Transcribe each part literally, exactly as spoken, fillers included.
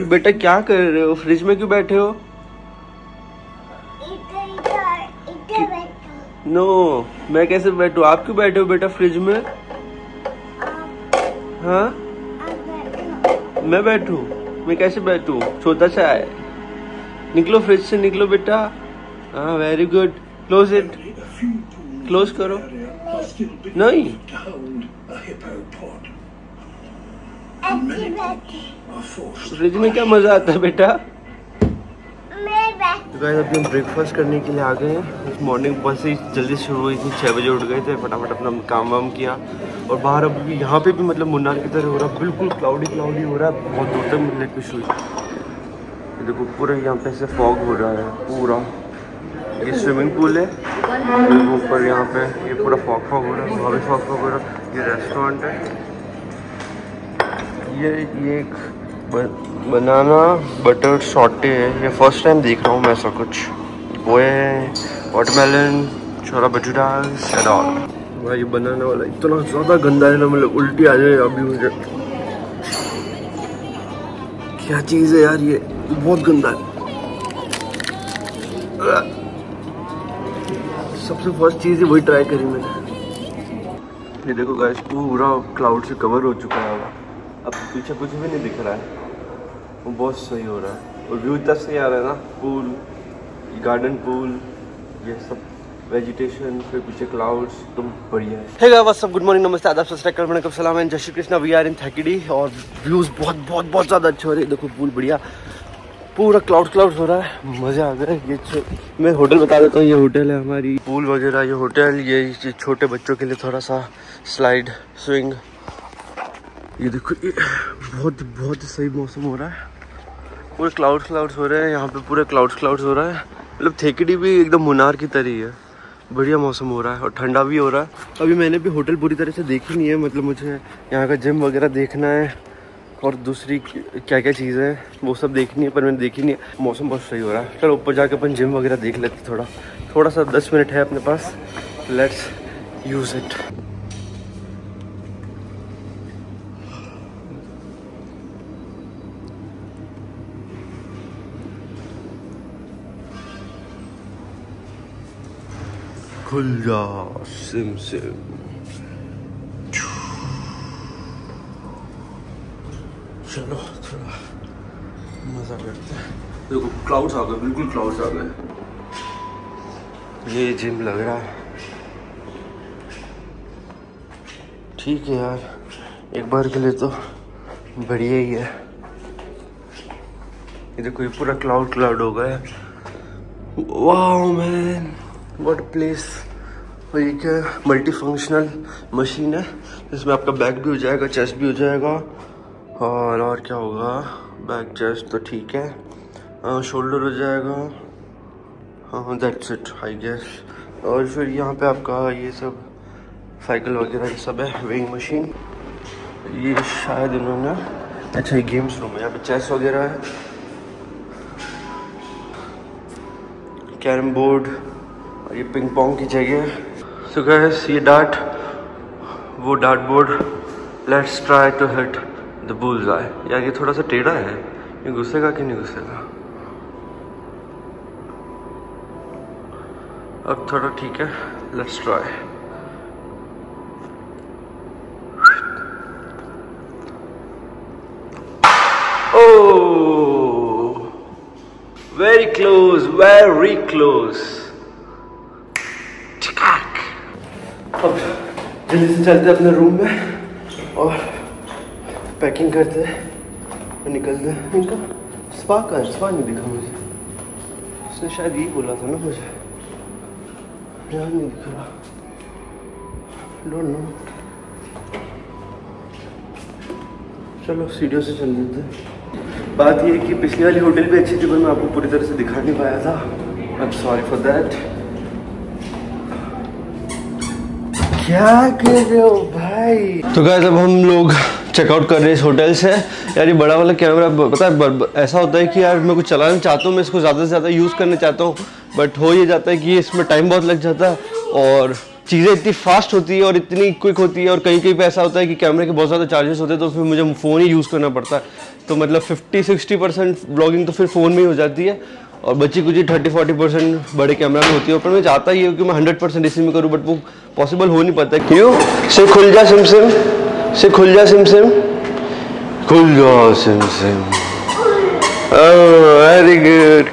बेटा क्या कर रहे हो? फ्रिज में क्यों बैठे हो? नो no, मैं कैसे बैठूं? आप क्यों बैठे हो बेटा फ्रिज में? हाँ मैं बैठूं? मैं कैसे बैठूं? छोटा सा है। निकलो फ्रिज से, निकलो बेटा। हाँ very good. Close it, close करो। नहीं फ्रिज में क्या मजा आता है बेटा? तो गाइस अभी हम ब्रेकफास्ट करने के लिए आ गए हैं। मॉर्निंग बस ही जल्दी शुरू हुई थी, छः बजे उठ गए थे, फटाफट अपना काम वाम किया। और बाहर अभी भी यहाँ पे भी मतलब मुन्नार की तरह हो रहा है, बिल्कुल क्लाउडी क्लाउडी हो रहा है, बहुत दूर तक मिलने की शुरू। देखो पूरा यहाँ पे से फॉग हो रहा है पूरा। ये स्विमिंग पूल है, ऊपर यहाँ पे ये पूरा फॉग फॉग हो रहा है, वहाँ भी फॉग फॉग हो रहा है। ये रेस्टोरेंट है, ये ये एक बनाना बटर सॉटे है। ये फर्स्ट टाइम देख रहा हूँ मैं ऐसा कुछ। वो है watermelon, chhola bhatura and all. भाई बनाना वाला इतना ज़्यादा गंदा है ना, मतलब उल्टी आ जाए अभी मुझे। क्या चीज़ है यार, ये बहुत गंदा है। सबसे फर्स्ट चीज़ है वही ट्राई करी मैंने। ये देखो गाइस पूरा क्लाउड से कवर हो चुका है, अब पीछे कुछ भी नहीं दिख रहा है। वो बहुत सही हो रहा है और व्यू इतना सही आ रहा है ना। पूल, गार्डन पूल, ये सब वेजिटेशन, फिर पीछे क्लाउड्स, तो बढ़िया है। Hey guys what's up, good morning, नमस्ते, आदाब, सत श्री अकाल, वणक्कम, सलाम एंड जय Shri Krishna. We are in Thekkady और व्यूज़ बहुत बहुत बहुत ज़्यादा अच्छे हो रहे हैं। देखो पूल बढ़िया, पूरा क्लाउड क्लाउड हो रहा है, मज़ा आ गया। ये मैं होटल बता देता हूँ, ये होटल है हमारी। पूल वगैरह ये होटल, ये छोटे बच्चों के लिए थोड़ा सा स्लाइड स्विंग। ये देखो ये बहुत बहुत सही मौसम हो रहा है, पूरे क्लाउड्स क्लाउड्स हो रहे हैं यहाँ पे, पूरे क्लाउड्स क्लाउड्स हो रहा है। मतलब थेकड़ी भी एकदम मुन्नार की तरह ही है, बढ़िया मौसम हो रहा है और ठंडा भी हो रहा है। अभी मैंने भी होटल पूरी तरह से देखी नहीं है, मतलब मुझे यहाँ का जिम वगैरह देखना है और दूसरी क्या क्या चीज़ें हैं वो सब देखनी है, पर मैंने देखी नहीं है। मौसम बहुत सही हो रहा है। चलो ऊपर जाके अपन जिम वगैरह देख लेते। थोड़ा थोड़ा सा दस मिनट है अपने पास, लेट्स यूज़ इट। खुल जा सिम सिम। चलो थोड़ा मजा करते हैं। देखो क्लाउड्स आ गए, बिल्कुल क्लाउड्स आ गए। ये जिम लग रहा है ठीक है यार, एक बार के लिए तो बढ़िया ही है। ये देखो ये पूरा क्लाउड क्लाउड हो गया है। Wow man, what place. और ये क्या मल्टी फंक्शनल मशीन है, इसमें आपका बैक भी हो जाएगा, चेस्ट भी हो जाएगा, और और क्या होगा, बैक चेस्ट तो ठीक है, शोल्डर हो जाएगा, हाँ दैट्स इट आई गेस। और फिर यहाँ पे आपका ये सब साइकिल वगैरह ये सब है, वेइंग मशीन। ये शायद इन्होंने, अच्छा ये गेम्स रूम है, यहाँ पे चेस वगैरह है, कैरम बोर्ड, और ये पिंग पोंग की जगह। सो गाइस ये डार्ट, वो dart board, let's try to hit the bull's eye. यार ये थोड़ा सा टेढ़ा है, ये घुसेगा कि नहीं घुसेगा? अब थोड़ा ठीक है, let's try. Oh very close, very close. अब जल्दी से चलते अपने रूम में और पैकिंग करते हैं, निकलते हैं। इनका स्पा का स्पा नहीं दिखा मुझे, उसने शायद यही बोला था ना मुझे, यार नहीं दिख रहा, डोंट नो। चलो सीढ़ियों से चल देते हैं। बात ये है कि पिछली वाली होटल भी अच्छी थी, पर मैं आपको पूरी तरह से दिखा नहीं पाया था, I am sorry for that. क्या कर रहे हो भाई? तो गाइस अब हम लोग चेकआउट कर रहे हैं इस होटल से। यार ये बड़ा वाला कैमरा पता है ऐसा होता है कि यार मैं कुछ चलाना चाहता हूँ, मैं इसको ज़्यादा से ज़्यादा यूज़ करना चाहता हूँ, बट हो ये जाता है कि इसमें टाइम बहुत लग जाता है और चीज़ें इतनी फास्ट होती है और इतनी क्विक होती है, और कहीं कहीं पे ऐसा होता है कि कैमरे के बहुत ज़्यादा चार्जेस होते हैं तो फिर मुझे फ़ोन ही यूज़ करना पड़ता है। तो मतलब फिफ्टी सिक्सटी परसेंट ब्लॉगिंग तो फिर फ़ोन में ही हो जाती है, और बची कुछ थर्टी फोर्टी परसेंट बड़े कैमरा में होती है। पर मैं चाहता ही हूँ कि मैं हंड्रेड परसेंट इसी में करूँ, बट वो पॉसिबल हो नहीं पाता। क्यों से खुल जा सिम सिम से खुल जा सिम सिम खुल जा सिम सिम। Very good.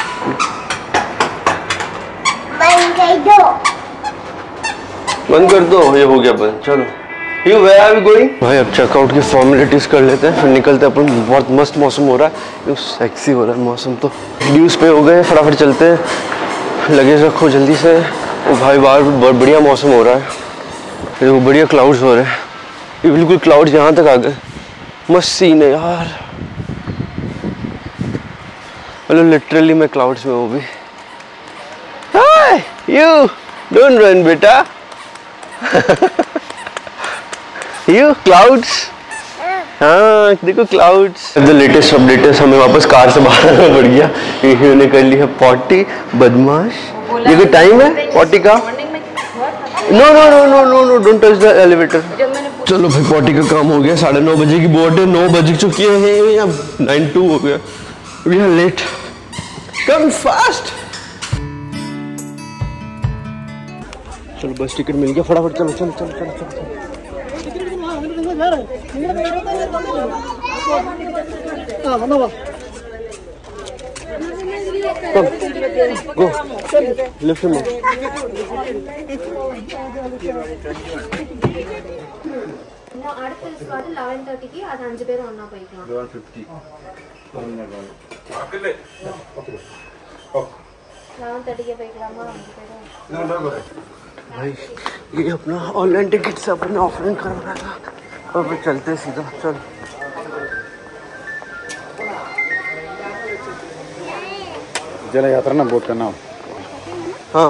बंद कर दो, ये हो गया बंद। चलो you where are we going? भाई अब चेकआउट की फॉर्मेलिटीज कर लेते हैं, फिर निकलते हैं अपन। बहुत मस्त मौसम हो रहा है, ये सेक्सी हो रहा है मौसम। तो ड्यूज पे हो गए, फटाफट चलते हैं, लगेज रखो जल्दी से। ओ भाई बाहर बहुत बढ़िया मौसम हो रहा है, देखो बढ़िया क्लाउड्स हो रहे हैं, ये बिल्कुल क्लाउड्स यहाँ तक आ गए। मस्त सीन है यार, मतलब लिटरली मैं क्लाउड्स में हूँ भी। हाय यू डोंट रन बेटा। यू क्लाउड्स, हाँ देखो क्लाउड्स। द लेटेस्ट अपडेट हमें वापस कार से बाहर आना पड़ गया, इन्होंने कर ली है पॉटी, बदमाश। ये कोई टाइम है पॉटी का? No no no no no no don't touch the elevator. चलो भाई पॉटी का काम हो गया, साढ़े नौ बजे की बोर्ड है, नौ बज चुकी है, अब नाइन टू हो गया, we are late. Come fast. चलो बस टिकट मिल गया, फटाफट चलो चलो चलो चलो चलो, चलो। गो लिफ्ट में। లెవెన్ థర్టీకి అది అంచు పేరు ఉన్నా పైకి లెవెన్ థర్టీకి పైకి రమ్మా అంచు పేరు। भाई ये अपना ऑनलाइन टिकट से अपने ऑफलाइन करवाना था, और फिर चलते सीधा। चल जल यात्रा ना बोट करना। हाँ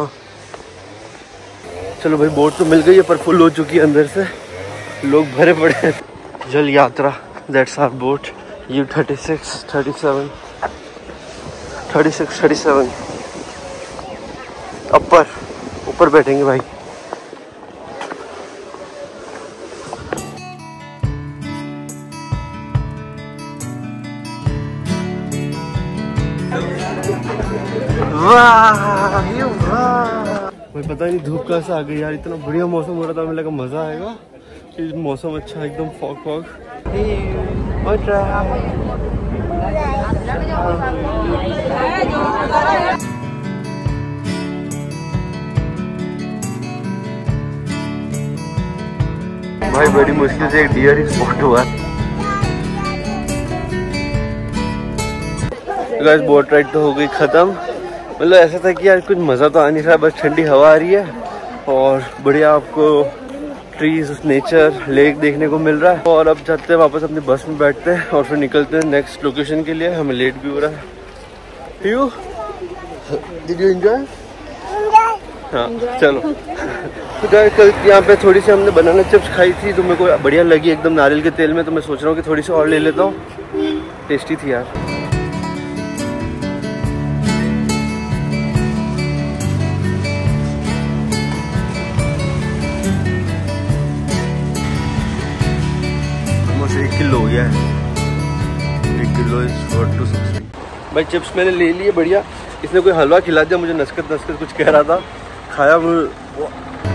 चलो भाई, बोट तो मिल गई है पर फुल हो चुकी है अंदर से, लोग भरे पड़े हैं। जल यात्रा, that's our boat, you thirty six thirty seven thirty six thirty seven upper ऊपर बैठेंगे भाई। वाह ये वाह भाई, पता नहीं धूप कहाँ से आ गई यार, इतना बढ़िया मौसम हो रहा था, हमें लगा मजा आएगा। मौसम अच्छा एकदम फॉग फॉग। भाई बड़ी मुश्किल से एक डियर ही स्पॉट हुआ। गाइस बोट राइड तो हो गई खत्म, मतलब ऐसा था कि यार कुछ मज़ा तो आ नहीं रहा, बस ठंडी हवा आ रही है और बढ़िया आपको ट्रीज, नेचर, लेक देखने को मिल रहा है। और अब जाते हैं वापस अपनी बस में बैठते हैं और फिर निकलते हैं नेक्स्ट लोकेशन के लिए, हमें लेट भी हो रहा है। You did you enjoy? हाँ चलो। तो गाइस कल यहाँ पे थोड़ी सी हमने बनाना चिप्स खाई थी, तो मेरे को बढ़िया लगी एकदम नारियल के तेल में, तो मैं सोच रहा हूँ कि थोड़ी सी और ले लेता हूँ, टेस्टी थी यार। एक किलो हो गया है, एक kilo is four two sixty. भाई चिप्स मैंने ले लिए बढ़िया, इसने कोई हलवा खिला दिया मुझे, नस्कत नस्कत कुछ कह रहा था, खाया मुझे